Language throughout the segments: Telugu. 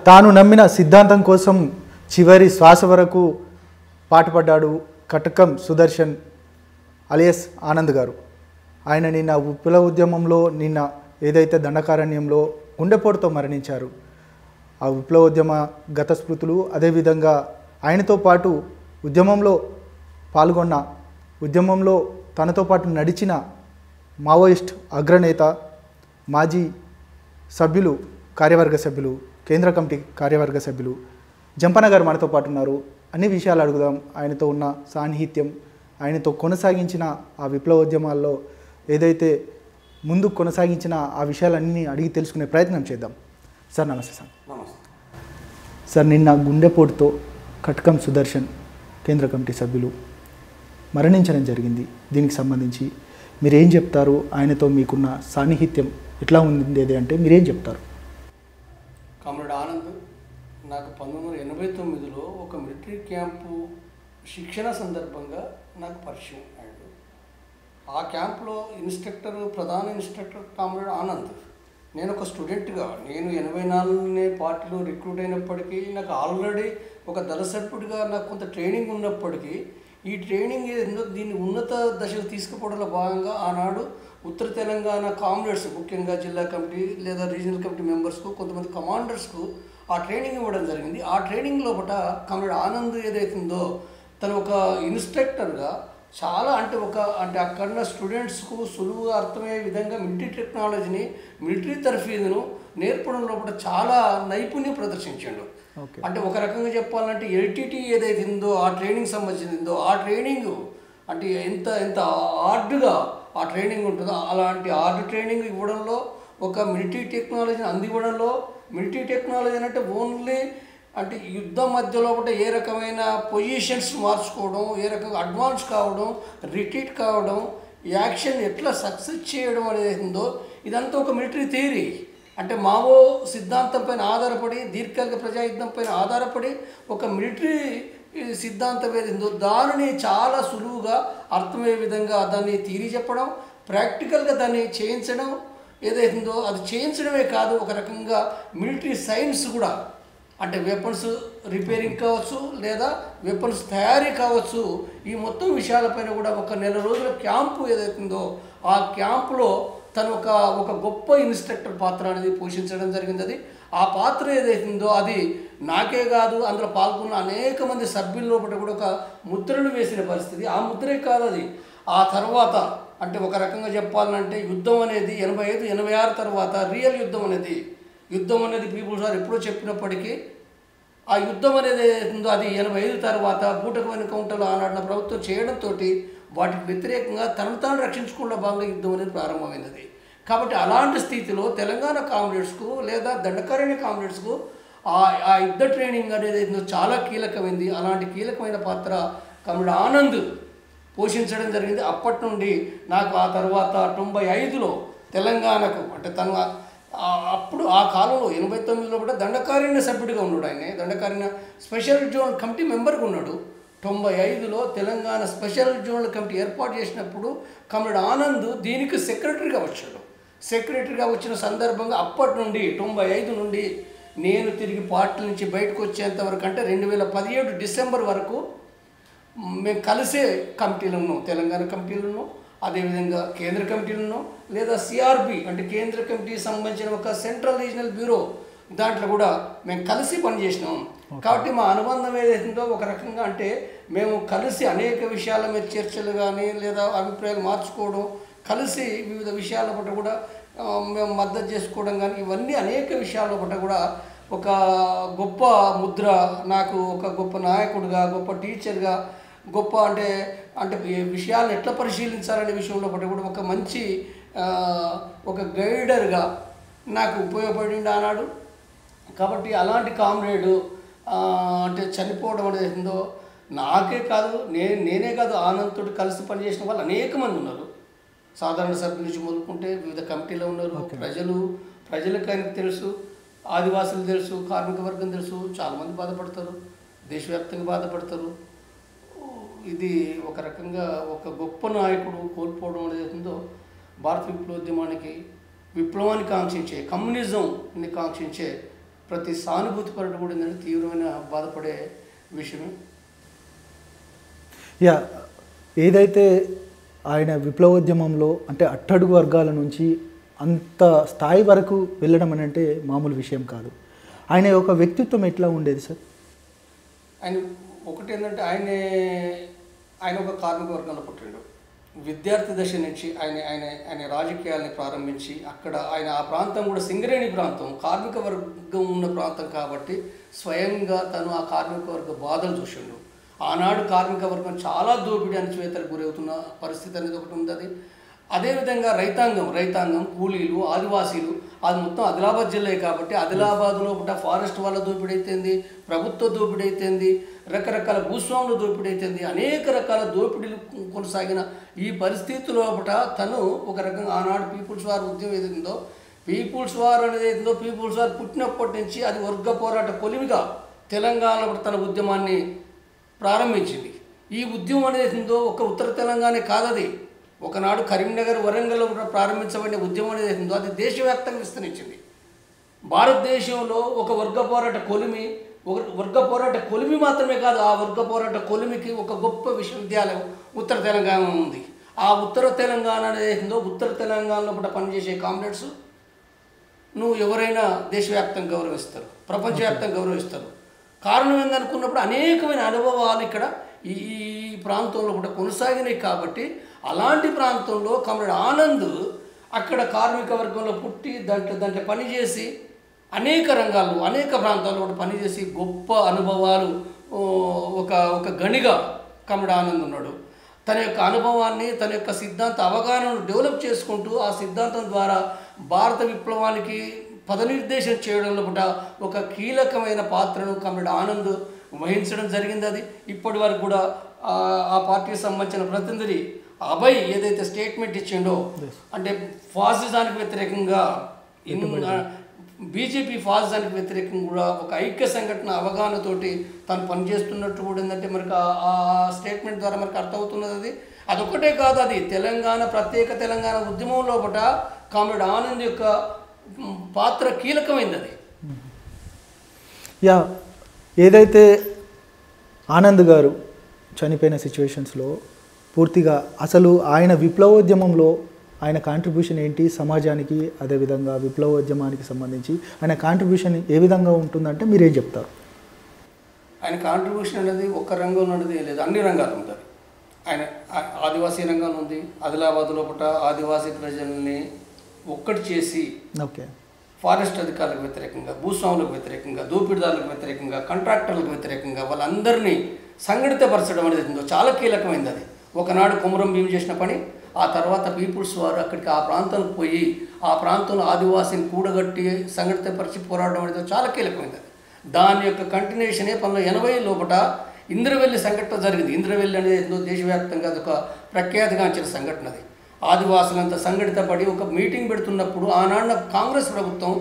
తాను నమ్మిన సిద్ధాంతం కోసం చివరి శ్వాస వరకు పాటుపడ్డాడు కటకం సుదర్శన్ అలియస్ ఆనంద్ గారు. ఆయన నిన్న విప్లవ ఉద్యమంలో ఏదైతే దండకారణ్యంలో గుండెపోటుతో మరణించారు. ఆ విప్లవోద్యమ గత స్మృతులు, అదేవిధంగా ఆయనతో పాటు ఉద్యమంలో పాల్గొన్న, ఉద్యమంలో తనతో పాటు నడిచిన మావోయిస్ట్ అగ్రనేత, మాజీ సభ్యులు, కార్యవర్గ సభ్యులు, కేంద్ర కమిటీ కార్యవర్గ సభ్యులు జంపన్న గారు మనతో పాటు ఉన్నారు. అన్ని విషయాలు అడుగుదాం. ఆయనతో ఉన్న సాన్నిహిత్యం, ఆయనతో కొనసాగించిన ఆ విప్లవోద్యమాల్లో ఏదైతే ముందు కొనసాగించిన ఆ విషయాలన్నీ అడిగి తెలుసుకునే ప్రయత్నం చేద్దాం. సార్ నమస్తే. సార్ నమస్తే. సార్, నిన్న గుండెపోటుతో కటకం సుదర్శన్ కేంద్ర కమిటీ సభ్యులు మరణించడం జరిగింది. దీనికి సంబంధించి మీరేం చెప్తారు? ఆయనతో మీకున్న సాన్నిహిత్యం ఎట్లా ఉండేది అంటే మీరేం చెప్తారు? కామ్రేడ్ ఆనంద్ నాకు 1989లో ఒక మిలిటరీ క్యాంపు శిక్షణ సందర్భంగా నాకు పరిచయం అయ్యాడు. ఆ క్యాంప్లో ప్రధాన ఇన్స్ట్రక్టర్ కామ్రేడ్ ఆనంద్. నేను ఒక స్టూడెంట్గా, నేను 84 పార్టీలో రిక్రూట్ అయినప్పటికీ నాకు ఆల్రెడీ ఒక దళ సభ్యుడిగా నాకు కొంత ట్రైనింగ్ ఉన్నప్పటికీ ఈ ట్రైనింగ్ ఏదో దీన్ని ఉన్నత దశకు తీసుకుపోవడంలో భాగంగా ఆనాడు ఉత్తర తెలంగాణ కామ్రేడ్స్, ముఖ్యంగా జిల్లా కమిటీ లేదా రీజనల్ కమిటీ మెంబర్స్కు, కొంతమంది కమాండర్స్కు ఆ ట్రైనింగ్ ఇవ్వడం జరిగింది. ఆ ట్రైనింగ్ లోపల కామ్రేడ్ ఆనంద్ ఏదైతుందో తను ఒక ఇన్స్ట్రక్టర్గా చాలా అంటే అక్కడ స్టూడెంట్స్కు సులువుగా అర్థమయ్యే విధంగా మిలిటరీ టెక్నాలజీని, మిలిటరీ తర్ఫీదును నేర్పడం లోపల చాలా నైపుణ్యం ప్రదర్శించాడు. అంటే ఒక రకంగా చెప్పాలంటే ఎల్టీటీ ఏదైతే ఉందో ఆ ట్రైనింగ్ సంబంధించిందో ఆ ట్రైనింగ్ అంటే ఎంత హార్డ్గా ఆ ట్రైనింగ్ ఉంటుందో అలాంటి హార్డ్ ట్రైనింగ్ ఇవ్వడంలో, ఒక మిలిటరీ టెక్నాలజీని అందివ్వడంలో, మిలిటరీ టెక్నాలజీ అంటే ఓన్లీ అంటే యుద్ధ మధ్యలో ఒకటి ఏ రకమైన పొజిషన్స్ మార్చుకోవడం, ఏ రకంగా అడ్వాన్స్ కావడం, రిట్రీట్ కావడం, యాక్షన్ ఎట్లా సక్సెస్ చేయడం అనేది ఉందో ఇదంతా ఒక మిలిటరీ థియరీ. అంటే మావో సిద్ధాంతం పైన ఆధారపడి, దీర్ఘకాలిక ప్రజాయుద్ధం పైన ఆధారపడి ఒక మిలిటరీ సిద్ధాంతం ఏదిందో దానిని చాలా సులువుగా అర్థమయ్యే విధంగా దాన్ని థియరీ చెప్పడం, ప్రాక్టికల్గా దాన్ని చేయించడం ఏదైతుందో అది చేయించడమే కాదు, ఒక రకంగా మిలిటరీ సైన్స్ కూడా, అంటే వెపన్స్ రిపేరింగ్ కావచ్చు లేదా వెపన్స్ తయారీ కావచ్చు, ఈ మొత్తం విషయాలపైన కూడా ఒక నెల రోజుల క్యాంపు ఏదైతుందో ఆ క్యాంపులో తను ఒక గొప్ప ఇన్స్ట్రక్టర్ పాత్ర అనేది పోషించడం జరిగింది. ఆ పాత్ర ఏదైతుందో అది నాకే కాదు, అందులో పాల్గొన్న అనేక మంది సభ్యుల లోపల కూడా ఒక ముద్రను వేసిన పరిస్థితి. ఆ ముద్రే కాదు అది. ఆ తర్వాత అంటే ఒక రకంగా చెప్పాలంటే యుద్ధం అనేది 85, 86 తర్వాత రియల్ యుద్ధం అనేది పీపుల్స్ వారు ఎప్పుడో చెప్పినప్పటికీ ఆ యుద్ధం అనేది ఏదైతుందో అది 85 తర్వాత బూటకమైన కౌంటర్లు ఆనాడిన ప్రభుత్వం చేయడంతో వాటికి వ్యతిరేకంగా తాను రక్షించుకున్న భాగంగా యుద్ధం అనేది ప్రారంభమైనది. కాబట్టి అలాంటి స్థితిలో తెలంగాణ కామ్రేడ్స్కు లేదా దండకారణ్య కామ్రేడ్స్కు ఆ యుద్ధ ట్రైనింగ్ అనేది చాలా కీలకమైంది. అలాంటి కీలకమైన పాత్ర కామ్రేడ్ ఆనంద్ పోషించడం జరిగింది. అప్పటి నుండి నాకు ఆ తర్వాత 95లో తెలంగాణకు అంటే తను అప్పుడు ఆ కాలంలో 89లో కూడా దండకారణ్య సభ్యుడిగా ఉన్నాడు. ఆయన దండకారణ్య స్పెషల్ జోన్ కమిటీ మెంబర్గా ఉన్నాడు. 95లో తెలంగాణ స్పెషల్ జోన్ కమిటీ ఏర్పాటు చేసినప్పుడు కామ్రేడ్ ఆనంద్ దీనికి సెక్రటరీగా వచ్చాడు. సెక్రటరీగా వచ్చిన సందర్భంగా అప్పటి నుండి 95 నుండి నేను తిరిగి పార్టీ నుంచి బయటకు వచ్చేంత వరకు అంటే 2017 డిసెంబర్ వరకు మేము కలిసే కమిటీలు ఉన్నాం. తెలంగాణ కమిటీలు ఉన్నాం, అదేవిధంగా కేంద్ర కమిటీలు ఉన్నాం, లేదా సిఆర్బి అంటే కేంద్ర కమిటీకి సంబంధించిన ఒక సెంట్రల్ రీజనల్ బ్యూరో దాంట్లో కూడా మేము కలిసి పనిచేసినాం. కాబట్టి మా అనుబంధం ఏదైతుందో ఒక రకంగా అంటే మేము కలిసి అనేక విషయాల మీద చర్చలు కానీ లేదా అభిప్రాయాలు మార్చుకోవడం, కలిసి వివిధ విషయాల పట్ల కూడా మేము మద్దతు చేసుకోవడం కానీ ఇవన్నీ అనేక విషయాల పట్ల కూడా ఒక గొప్ప ముద్ర, నాకు ఒక గొప్ప నాయకుడిగా, గొప్ప టీచర్గా, గొప్ప అంటే విషయాలను ఎట్లా పరిశీలించాలనే విషయంలో పట్ల కూడా ఒక మంచి ఒక గైడర్గా నాకు ఉపయోగపడింది ఆనాడు. కాబట్టి అలాంటి కామ్రేడు అంటే చనిపోవడం అనేది ఏందో నాకే కాదు, నేనే కాదు, ఆనంద్తో కలిసి పనిచేసిన వాళ్ళు అనేక మంది ఉన్నారు. సాధారణ సభ్యుల నుంచి మొదలుకుంటే వివిధ కమిటీలో ఉన్నారు. ప్రజలకు ఆయనకు తెలుసు, ఆదివాసులు తెలుసు, కార్మిక వర్గం తెలుసు, చాలామంది బాధపడతారు, దేశవ్యాప్తంగా బాధపడతారు. ఇది ఒక రకంగా ఒక గొప్ప నాయకుడు కోల్పోవడం అనేది ఉందో భారత విప్లవోద్యమానికి, విప్లవాన్ని కాంక్షించే, కమ్యూనిజంని కాంక్షించే ప్రతి సానుభూతి పరుడు కూడా ఏంటంటే తీవ్రమైన బాధపడే విషయమే. యా, ఏదైతే ఆయన విప్లవోద్యమంలో అంటే అట్టడుగు వర్గాల నుంచి అంత స్థాయి వరకు వెళ్ళడం అని అంటే మామూలు విషయం కాదు. ఆయన యొక్క వ్యక్తిత్వం ఎట్లా ఉండేది సార్? ఆయన ఒకటి ఏంటంటే ఆయన ఒక కార్మిక వర్గంలో పుట్టిండు. విద్యార్థి దశ నుంచి ఆయన రాజకీయాల్ని ప్రారంభించి అక్కడ ఆయన ఆ ప్రాంతం కూడా సింగరేణి ప్రాంతం, కార్మిక వర్గం ఉన్న ప్రాంతం కాబట్టి స్వయంగా తను ఆ కార్మిక వర్గ బాధలు చూసిండు. ఆనాడు కార్మిక వర్గం చాలా దోపిడీ అణచివేతలకు గురవుతున్న పరిస్థితి అనేది ఒకటి ఉంది. అదేవిధంగా రైతాంగం కూలీలు, ఆదివాసీలు, అది మొత్తం ఆదిలాబాద్ జిల్లా కాబట్టి ఆదిలాబాద్లో ఒకట ఫారెస్ట్ వాళ్ళ దోపిడీ అయితేంది, ప్రభుత్వ దోపిడీ అయితేంది, రకరకాల భూస్వాముల దోపిడీ అయితేంది, అనేక రకాల దోపిడీలు కొనసాగిన ఈ పరిస్థితుల్లో ఒకట తను ఒక రకంగా ఆనాడు పీపుల్స్ వార్ ఉద్యమం ఏదైందో, పీపుల్స్ వార్ అనేది ఏదో పీపుల్స్ వార్ పుట్టినప్పటి నుంచి అది వర్గ పోరాట కొలిమిగా తెలంగాణలో తన ఉద్యమాన్ని ప్రారంభించింది. ఈ ఉద్యమం అనేది ఏందో ఒక ఉత్తర తెలంగాణ కాదది. ఒకనాడు కరీంనగర్, వరంగల్లో ప్రారంభించబడిన ఉద్యమం అనేది ఏందో అది దేశవ్యాప్తంగా విస్తరించింది. భారతదేశంలో ఒక వర్గ పోరాట కొలిమి మాత్రమే కాదు, ఆ వర్గ పోరాట కొలిమికి ఒక గొప్ప విశ్వవిద్యాలయం ఉత్తర తెలంగాణ ఉంది. ఆ ఉత్తర తెలంగాణ అనేది ఏందో, ఉత్తర తెలంగాణలో కూడా పనిచేసే కామ్రేడ్స్ నువ్వు ఎవరైనా దేశవ్యాప్తంగా గౌరవిస్తారు, ప్రపంచవ్యాప్తంగా గౌరవిస్తారు. కారణం ఏందనుకున్నప్పుడు అనేకమైన అనుభవాలు ఇక్కడ ఈ ప్రాంతంలో కూడా కొనసాగినాయి. కాబట్టి అలాంటి ప్రాంతంలో కామ్రేడ్ ఆనంద్ అక్కడ కార్మిక వర్గంలో పుట్టి దాంట్లో పనిచేసి అనేక రంగాల్లో అనేక ప్రాంతాల్లో కూడా పనిచేసి గొప్ప అనుభవాలు ఒక గనిగా కామ్రేడ్ ఆనంద్ ఉన్నాడు. తన యొక్క అనుభవాన్ని, తన యొక్క సిద్ధాంత అవగాహనను డెవలప్ చేసుకుంటూ ఆ సిద్ధాంతం ద్వారా భారత విప్లవానికి పదనిర్దేశం చేయడంలో కూడా ఒక కీలకమైన పాత్రను కామ్రేడ్ ఆనంద్ వహించడం జరిగింది. అది ఇప్పటి వరకు కూడా ఆ పార్టీకి సంబంధించిన ప్రతినిధి అభయ్ ఏదైతే స్టేట్మెంట్ ఇచ్చిండో, అంటే ఫాసిజానికి వ్యతిరేకంగా బీజేపీ ఫాసిజానికి వ్యతిరేకంగా కూడా ఒక ఐక్య సంఘటన అవగాహనతోటి తను పనిచేస్తున్నట్టు కూడా ఏంటంటే మనకు ఆ స్టేట్మెంట్ ద్వారా మనకు అర్థమవుతున్నది. అదొక్కటే కాదు, అది ప్రత్యేక తెలంగాణ ఉద్యమంలో ఒకట కామ్రేడ్ ఆనంద్ యొక్క పాత్ర కీలకమైంది. అది యా, ఏదైతే ఆనంద్ గారు చనిపోయిన సిచ్యువేషన్స్లో పూర్తిగా అసలు ఆయన విప్లవోద్యమంలో ఆయన కాంట్రిబ్యూషన్ ఏంటి సమాజానికి, అదేవిధంగా విప్లవోద్యమానికి సంబంధించి ఆయన కాంట్రిబ్యూషన్ ఏ విధంగా ఉంటుందంటే మీరేం చెప్తారు? ఆయన కాంట్రిబ్యూషన్ అనేది ఒక్క రంగంలో అనేది లేదు, అన్ని రంగాలు ఉంటుంది. ఆయన ఆదివాసీ రంగంలో ఉంది. ఆదిలాబాద్లో పూట ఆదివాసీ ప్రజల్ని ఒక్కటి చేసి ఫారెస్ట్ అధికారులకు వ్యతిరేకంగా, భూస్వాములకు వ్యతిరేకంగా, దోపిడీదారులకు వ్యతిరేకంగా, కాంట్రాక్టర్లకు వ్యతిరేకంగా వాళ్ళందరినీ సంఘటితపరచడం అనేది చాలా కీలకమైంది. అది ఒకనాడు కొమరం భీం చేసిన పని. ఆ తర్వాత పీపుల్స్ వారు అక్కడికి ఆ ప్రాంతానికి పోయి ఆ ప్రాంతంలో ఆదివాసీని కూడగట్టి సంఘటితపరిచి పోరాడడం అనేది చాలా కీలకమైంది. దాని యొక్క కంటిన్యూషనే 1980 లోపల ఇంద్రవెల్లి సంఘటన జరిగింది. ఇంద్రవెల్లి అనేది దేశవ్యాప్తంగా అదొక ప్రఖ్యాతిగాంచిన సంఘటన. అది ఆదివాసులంతా సంఘటితపడి ఒక మీటింగ్ పెడుతున్నప్పుడు ఆనాడు కాంగ్రెస్ ప్రభుత్వం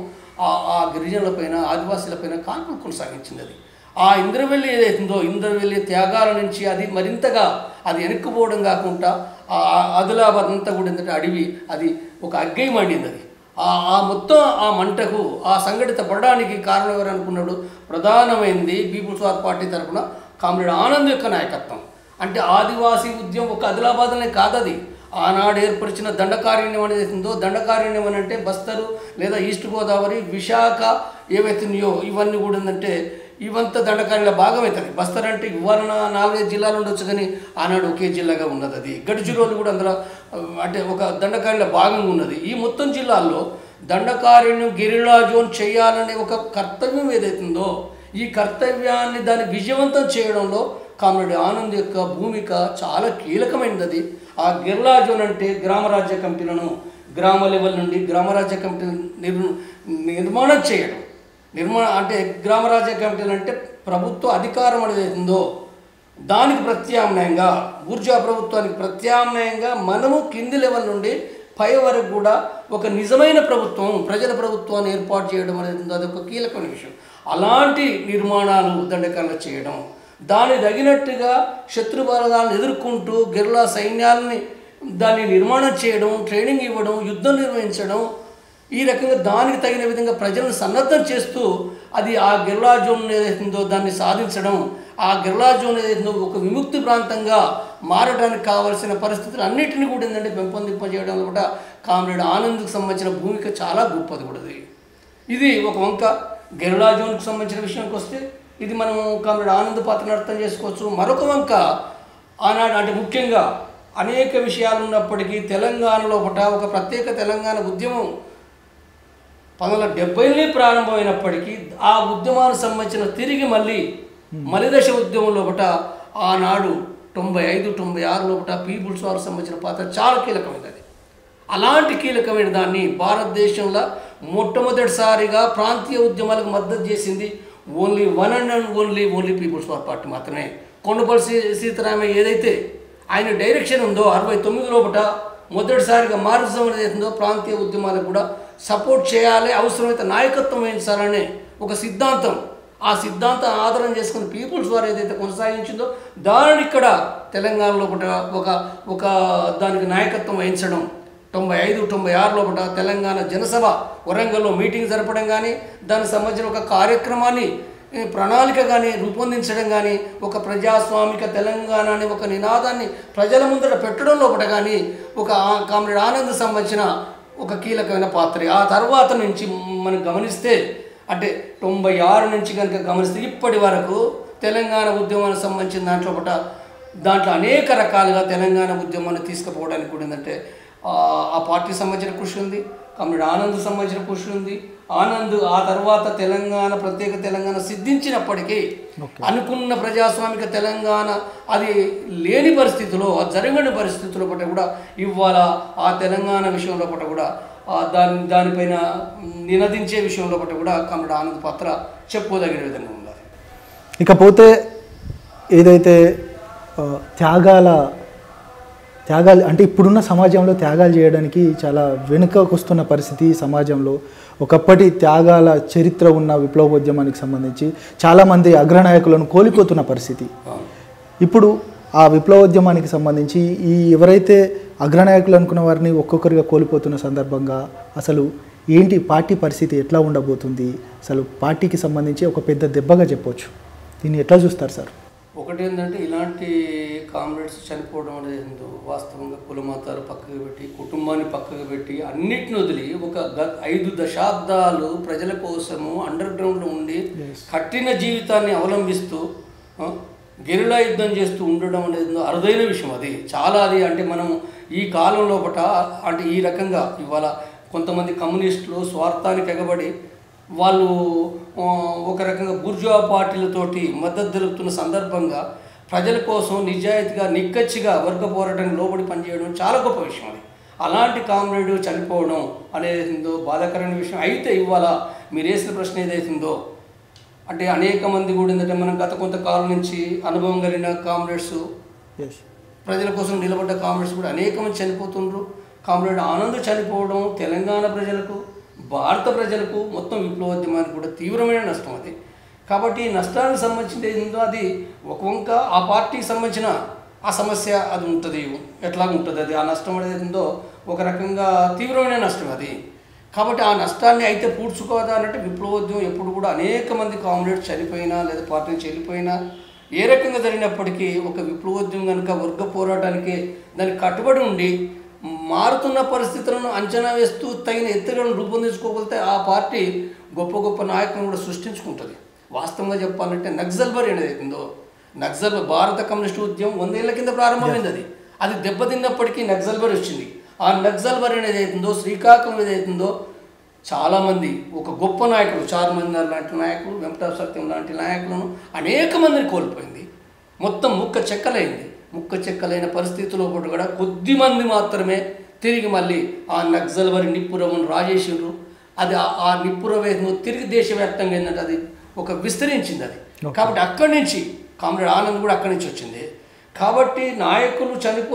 ఆ గిరిజనులపైన, ఆదివాసులపైన కాల్పులు కొనసాగించింది. అది ఆ ఇంద్రవెల్లి ఏదైతుందో, ఇంద్రవెల్లి త్యాగాల నుంచి అది మరింతగా అది వెనక్కుపోవడం కాకుండా ఆదిలాబాద్ అంతా కూడా ఏంటంటే అడవి, అది ఒక అగ్గై మండింది. అది ఆ మొత్తం ఆ మంటకు ఆ సంఘటిత పడడానికి కారణం ఎవరు అనుకున్నాడు? ప్రధానమైంది పీపుల్స్ వార్ పార్టీ తరఫున కామ్రేడ్ ఆనంద్ యొక్క నాయకత్వం. అంటే ఆదివాసీ ఉద్యమం ఒక ఆదిలాబాద్నే కాదది. ఆనాడు ఏర్పరిచిన దండకారణ్యం అనేది ఉందో, దండకారణ్యం అని అంటే బస్తరు లేదా ఈస్ట్ గోదావరి, విశాఖ ఏవైతున్నాయో ఇవన్నీ కూడా ఏంటంటే ఇవంతా దండకారణ్యంలో భాగం అవుతుంది. బస్తర్ అంటే ఇవాళ 4-5 జిల్లాలు ఉండొచ్చు, కానీ ఆనాడు ఒకే జిల్లాగా ఉన్నది. అది గడ్చిరోలు కూడా అందులో అంటే ఒక దండకారణ్యంలో భాగంగా ఉన్నది. ఈ మొత్తం జిల్లాల్లో దండకారణ్యం గెరిల్లా జోన్ చేయాలనే ఒక కర్తవ్యం ఏదైతుందో, ఈ కర్తవ్యాన్ని దాన్ని విజయవంతం చేయడంలో కామ్రేడ్ ఆనంద్ యొక్క భూమిక చాలా కీలకమైనది. ఆ గెరిల్లా జోన్ అంటే గ్రామరాజ్య కమిటీలను గ్రామ లెవెల్ నుండి గ్రామరాజ్య కమిటీలను నిర్మాణం చేయడం. అంటే గ్రామరాజ్య కమిటీలు అంటే ప్రభుత్వ అధికారం అనేది ఉందో దానికి ప్రత్యామ్నాయంగా, ఊర్జా ప్రభుత్వానికి ప్రత్యామ్నాయంగా మనము కింది లెవెల్ నుండి పై వరకు కూడా ఒక నిజమైన ప్రభుత్వం, ప్రజల ప్రభుత్వాన్ని ఏర్పాటు చేయడం అనేది ఉందో అదొక కీలకమైన విషయం. అలాంటి నిర్మాణాలు దండకాలు చేయడం, దానికి తగినట్టుగా శత్రు బలగాలను ఎదుర్కొంటూ గెరిల్లా సైన్యాలని దాన్ని నిర్మాణం చేయడం, ట్రైనింగ్ ఇవ్వడం, యుద్ధం నిర్వహించడం, ఈ రకంగా దానికి తగిన విధంగా ప్రజలను సన్నద్ధం చేస్తూ అది ఆ గిరిలా జోన్ ఏదైతుందో దాన్ని సాధించడం, ఆ గిరిలా జోన్ ఏదైతుందో ఒక విముక్తి ప్రాంతంగా మారడానికి కావాల్సిన పరిస్థితులు అన్నింటినీ కూడా ఏంటంటే పెంపొందింపజేయడంలో కూడా కామ్రేడ్ ఆనంద్కు సంబంధించిన భూమిక చాలా గొప్పది కూడా. ఇది ఒక వంక. గిరిలా జోన్కు సంబంధించిన విషయానికి వస్తే ఇది మనం కామ్రేడ్ ఆనంద్ పాత్రను అర్థం చేసుకోవచ్చు. మరొక వంక ఆనాడు అంటే ముఖ్యంగా అనేక విషయాలు ఉన్నప్పటికీ తెలంగాణలో ఒక ప్రత్యేక తెలంగాణ ఉద్యమం 1970 ప్రారంభమైనప్పటికీ ఆ ఉద్యమానికి సంబంధించిన తిరిగి మలిదశ ఉద్యమంలో ఆనాడు 95-96 పీపుల్స్ వారికి సంబంధించిన పాత్ర చాలా కీలకమైనది. అలాంటి కీలకమైన దాన్ని భారతదేశంలో మొట్టమొదటిసారిగా ప్రాంతీయ ఉద్యమాలకు మద్దతు చేసింది only one and only People's War Party మాత్రమే. కొండపల్లి సీతారామయ్య ఏదైతే ఆయన డైరెక్షన్ ఉందో 69 మొదటిసారిగా మార్క్సిజం ఏదైతుందో ప్రాంతీయ ఉద్యమాలకు కూడా సపోర్ట్ చేయాలి, అవసరమైతే నాయకత్వం వహించాలనే ఒక సిద్ధాంతం, ఆ సిద్ధాంతం ఆధారం చేసుకుని పీపుల్స్ వారు ఏదైతే కొనసాగించిందో దానిని ఇక్కడ తెలంగాణలో ఒక దానికి నాయకత్వం వహించడం 95-96 తెలంగాణ జనసభ వరంగల్లో మీటింగ్ జరపడం కానీ, దానికి సంబంధించిన ఒక కార్యక్రమాన్ని ప్రణాళిక కానీ రూపొందించడం కానీ, ఒక ప్రజాస్వామిక తెలంగాణ అనే ఒక నినాదాన్ని ప్రజల ముందర పెట్టడంలో కానీ ఒక కామ్రేడ్ ఆనంద్ సంబంధించిన ఒక కీలకమైన పాత్ర. ఆ తర్వాత నుంచి మనం గమనిస్తే అంటే 96 నుంచి కనుక గమనిస్తే ఇప్పటి వరకు తెలంగాణ ఉద్యమానికి సంబంధించిన దాంట్లో అనేక రకాలుగా తెలంగాణ ఉద్యమాన్ని తీసుకుపోవడానికి కూడా ఏంటంటే ఆ పార్టీకి సంబంధించిన కృషి ఉంది, కామ్రేడ్ ఆనంద్ సంబంధించిన కృషి ఉంది. ఆనంద్ ఆ తర్వాత ప్రత్యేక తెలంగాణ సిద్ధించినప్పటికీ అనుకున్న ప్రజాస్వామిక తెలంగాణ అది లేని పరిస్థితిలో, జరగని పరిస్థితుల్లో కూడా ఇవాళ ఆ తెలంగాణ విషయంలో కూడా దానిపైన నినదించే విషయంలో కూడా కామ్రేడ్ ఆనంద్ పాత్ర చెప్పుకోదగిన విధంగా ఉండాలి. ఇకపోతే ఏదైతే త్యాగాలు అంటే ఇప్పుడున్న సమాజంలో త్యాగాలు చేయడానికి చాలా వెనుకకు వస్తున్న పరిస్థితి సమాజంలో. ఒకప్పటి త్యాగాల చరిత్ర ఉన్న విప్లవోద్యమానికి సంబంధించి చాలామంది అగ్రనాయకులను కోల్పోతున్న పరిస్థితి. ఇప్పుడు ఆ విప్లవోద్యమానికి సంబంధించి ఎవరైతే అగ్రనాయకులు అనుకున్న వారిని ఒక్కొక్కరిగా కోల్పోతున్న సందర్భంగా అసలు ఏంటి పార్టీ పరిస్థితి ఎట్లా ఉండబోతుంది, అసలు పార్టీకి సంబంధించి ఒక పెద్ద దెబ్బగా చెప్పొచ్చు. దీన్ని ఎట్లా చూస్తారు సార్? ఒకటి ఏంటంటే ఇలాంటి కామ్రేడ్స్ చనిపోవడం అనేది వాస్తవంగా కులమతాలు పక్కకు పెట్టి, కుటుంబాన్ని పక్కకు పెట్టి, అన్నిటిని వదిలి ఒక 5 దశాబ్దాలు ప్రజల కోసము అండర్ గ్రౌండ్లో ఉండి కఠిన జీవితాన్ని అవలంబిస్తూ గెరిలా యుద్ధం చేస్తూ ఉండడం అనేది అరుదైన విషయం. అది చాలా అంటే మనం ఈ కాలంలో అంటే ఈ రకంగా ఇవాళ కొంతమంది కమ్యూనిస్టులు స్వార్థానికి ఎగబడి వాళ్ళు ఒక రకంగా బూర్జువా పార్టీలతోటి మద్దతు తెలుపుతున్న సందర్భంగా ప్రజల కోసం నిజాయితీగా నిక్కచ్చిగా వర్గ పోరాటానికి లోబడి పనిచేయడం చాలా గొప్ప విషయం. అది అలాంటి కామ్రేడ్ చనిపోవడం అనేది బాధాకరమైన విషయం. అయితే ఇవాళ మీరు వేసిన ప్రశ్న ఏదైతుందో అంటే అనేక మంది కూడా ఏంటంటే మనం గత కొంతకాలం నుంచి అనుభవం కలిగిన కామ్రేడ్స్, ప్రజల కోసం నిలబడ్డ కామ్రేడ్స్ కూడా అనేక మంది చనిపోతుండ్రు. కామ్రేడ్ ఆనంద్ చనిపోవడం తెలంగాణ ప్రజలకు, భారత ప్రజలకు, మొత్తం విప్లవోద్యమానికి కూడా తీవ్రమైన నష్టం అది. కాబట్టి ఈ నష్టానికి సంబంధించింది ఏందో అది ఒక వంక ఆ పార్టీకి సంబంధించిన ఆ సమస్య అది ఉంటుంది, ఎట్లా ఉంటుంది అది ఆ నష్టం అనేది ఉందో ఒక రకంగా తీవ్రమైన నష్టం అది. కాబట్టి ఆ నష్టాన్ని అయితే పూడ్చుకోదా అంటే విప్లవోద్యమం ఎప్పుడు కూడా అనేక మంది కామ్రేడ్స్ చనిపోయినా లేదా పార్టీ నుంచి వెళ్ళిపోయినా ఏ రకంగా జరిగినప్పటికీ ఒక విప్లవోద్యమం కనుక వర్గ పోరాటానికి దానికి కట్టుబడి ఉండి మారుతున్న పరిస్థితులను అంచనా వేస్తూ తగిన ఎత్తులను రూపొందించుకోగలిగితే ఆ పార్టీ గొప్ప గొప్ప నాయకులను కూడా సృష్టించుకుంటుంది. వాస్తవంగా చెప్పాలంటే నక్సల్బరీ అనేది ఉందో, భారత కమ్యూనిస్టు ఉద్యమం 100 ఏళ్ల కింద ప్రారంభమైంది. అది దెబ్బతిన్నప్పటికీ నక్సల్బరీ వచ్చింది. ఆ నక్సల్బరీ అనేది అవుతుందో, శ్రీకాకుళం ఏదైతుందో చాలామంది ఒక గొప్ప నాయకులు, చార్మినార్ లాంటి నాయకులు, వెంకట సత్యం లాంటి నాయకులను అనేక మందిని కోల్పోయింది. మొత్తం ముక్క చెక్కలైన పరిస్థితుల్లో కూడా కొద్ది మంది మాత్రమే తిరిగి మళ్ళీ ఆ నక్సల్బరీ నిప్పురవ్వను రాజేసిండ్రు. అది ఆ నిప్పురవ్వ తిరిగి దేశవ్యాప్తంగా ఏంటంటే అది ఒక విస్తరించింది అది. కాబట్టి అక్కడి నుంచి కామ్రేడ్ ఆనంద్ కూడా అక్కడి నుంచి వచ్చింది. కాబట్టి నాయకులు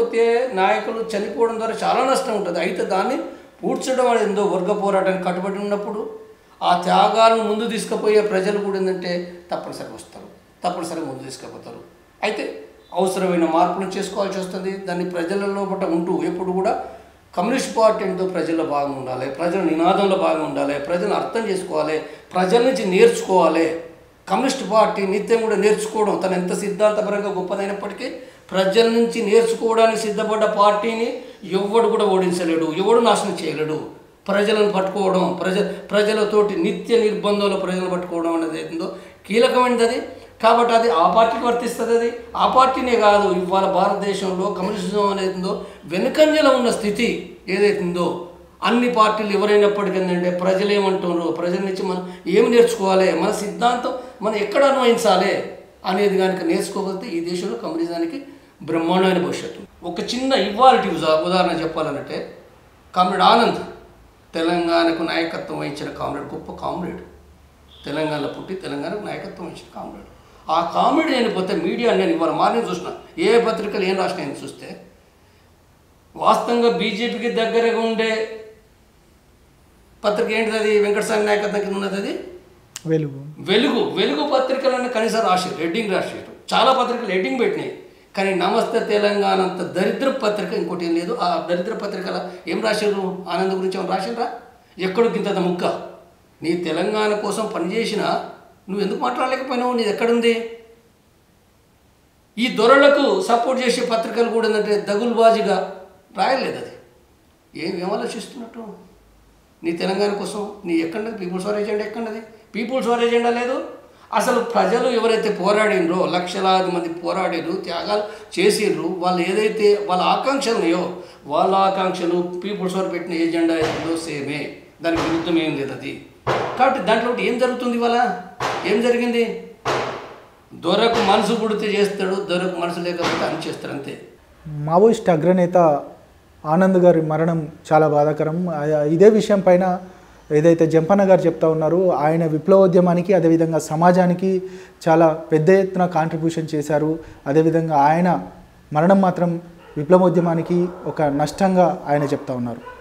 చనిపోవడం ద్వారా చాలా నష్టం ఉంటుంది. అయితే దాన్ని పూడ్చడం అనేది ఏందో వర్గ పోరాటానికి కట్టుబడి ఉన్నప్పుడు ఆ త్యాగాలను ముందు తీసుకుపోయే ప్రజలు కూడా ఏంటంటే తప్పనిసరిగా ముందు తీసుకుపోతారు. అయితే అవసరమైన మార్పులను చేసుకోవాల్సి వస్తుంది. దాన్ని ప్రజలలో ఉంటూ ఎప్పుడు కూడా కమ్యూనిస్ట్ పార్టీ ఏంటో ప్రజల్లో భాగం ఉండాలి, ప్రజల నినాదంలో భాగం ఉండాలి, ప్రజలను అర్థం చేసుకోవాలి, ప్రజల నుంచి నేర్చుకోవాలి. కమ్యూనిస్ట్ పార్టీ నిత్యం కూడా నేర్చుకోవడం, తను ఎంత సిద్ధాంతపరంగా గొప్పదైనప్పటికీ ప్రజల నుంచి నేర్చుకోవడానికి సిద్ధపడ్డ పార్టీని ఎవడు కూడా ఓడించలేడు, ఎవడు నాశనం చేయలేడు. ప్రజలను పట్టుకోవడం, ప్రజలతోటి నిత్య నిర్బంధంలో ప్రజలను పట్టుకోవడం అనేది ఏందో కీలకమైనది అది. కాబట్టి అది ఆ పార్టీకి వర్తిస్తుంది. అది ఆ పార్టీనే కాదు, ఇవాళ భారతదేశంలో కమ్యూనిజం అనేది వెనుకంజలో ఉన్న స్థితి ఏదైతుందో అన్ని పార్టీలు ఎవరైనప్పటికీ ఏంటంటే ప్రజలు ఏమంటున్నారు, ప్రజల నుంచి మనం ఏమి నేర్చుకోవాలి, మన సిద్ధాంతం మనం ఎక్కడ అన్వయించాలి అనేది కనుక నేర్చుకోకపోతే ఈ దేశంలో కమ్యూనిజానికి బ్రహ్మాండమైన భవిష్యత్తు. ఒక చిన్న ఇవాల్టి ఉదాహరణ చెప్పాలనంటే కామ్రేడ్ ఆనంద్ తెలంగాణకు నాయకత్వం వహించిన కామ్రేడ్, గొప్ప కామ్రేడ్, తెలంగాణలో పుట్టి తెలంగాణకు నాయకత్వం వహించిన కామ్రేడ్. ఆ కామ్రేడ్ అయిపోతే మీడియా నేను ఇవాళ మార్నింగ్ చూసిన ఏ పత్రికలు ఏం రాసినాయని చూస్తే వాస్తవంగా బీజేపీకి దగ్గరగా ఉండే పత్రిక ఏంటిది, అది వెంకటస్వామి నాయకత్వం కింద ఉన్నది, అది వెలుగు పత్రికలన్నీ కనీసం రాశారు, హెడ్డింగ్ రాశారు. చాలా పత్రికలు హెడ్డింగ్ పెట్టినాయి, కానీ నమస్తే తెలంగాణ అంత దరిద్ర పత్రిక ఇంకోటి ఏం లేదు. ఆ దరిద్ర పత్రికల ఏం రాశారు, ఆనంద్ గురించి ఏమైనా రాశారా? ఎక్కడికి ఇంత ముక్క. నీ తెలంగాణ కోసం పనిచేసినా నువ్వు ఎందుకు మాట్లాడలేకపోయినావు, నీది ఎక్కడుంది? ఈ దొరలకు సపోర్ట్ చేసే పత్రికలు కూడా ఏంటంటే దగులుబాజీగా రాయలేదు. అది ఏం ఆలోచిస్తున్నట్టు? నీ తెలంగాణ కోసం నీ ఎక్కడది పీపుల్స్ వార్ ఎజెండా? ఎక్కడది పీపుల్స్ వార్ ఎజెండా? లేదు. అసలు ప్రజలు ఎవరైతే పోరాడినరో, లక్షలాది మంది పోరాడారు, త్యాగాలు చేసిర్రు, వాళ్ళు ఏదైతే వాళ్ళ ఆకాంక్షలు ఉన్నాయో వాళ్ళ ఆకాంక్షలు పీపుల్స్ వార్ పెట్టిన ఎజెండా ఏదో సేమే, దానికి విరుద్ధం ఏం లేదు అది. కాబట్టి దాంట్లో ఏం జరుగుతుంది, ఇవాళ ఏం జరిగింది? దొరకు మనసు పుడితే చేస్తాడు, దొరకు మనసు లేకపోతే అని చేస్తాడు, అంతే. మావోయిస్ట్ అగ్రనేత ఆనంద్ గారి మరణం చాలా బాధాకరం. ఇదే విషయం పైన ఏదైతే జంపన్న గారు చెప్తా ఉన్నారో, ఆయన విప్లవోద్యమానికి అదేవిధంగా సమాజానికి చాలా పెద్ద ఎత్తున కాంట్రిబ్యూషన్ చేశారు. అదేవిధంగా ఆయన మరణం మాత్రం విప్లవోద్యమానికి ఒక నష్టంగా ఆయన చెప్తా ఉన్నారు.